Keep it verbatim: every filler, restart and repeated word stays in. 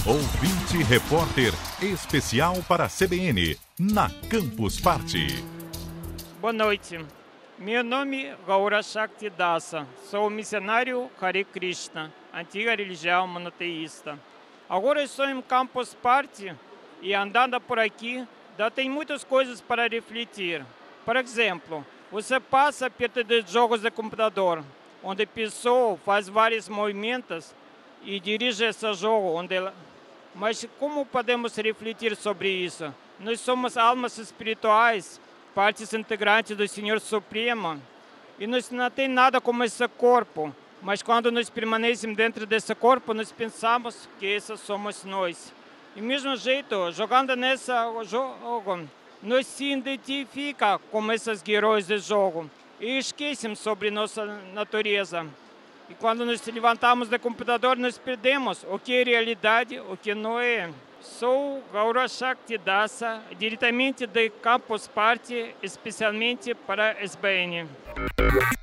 Ouvinte Repórter especial para a C B N, na Campus Party. Boa noite. Meu nome é Gaura Shakti Dasa. Sou missionário Hare Krishna, antiga religião monoteísta. Agora estou em Campus Party e andando por aqui, já tem muitas coisas para refletir. Por exemplo, você passa perto de jogos de computador, onde a pessoa faz vários movimentos e dirige esse jogo, onde ela... Mas como podemos refletir sobre isso? Nós somos almas espirituais, partes integrantes do Senhor Supremo, e nós não tem nada como esse corpo, mas quando nós permanecemos dentro desse corpo, nós pensamos que esse somos nós. E mesmo jeito, jogando nesse jogo, nós se identifica como esses heróis do jogo e esquecemos sobre nossa natureza. E quando nos levantamos do computador, nós perdemos o que é realidade, o que não é. Sou Gaura Shakti Dasa, diretamente de Campus Party, especialmente para a S B N.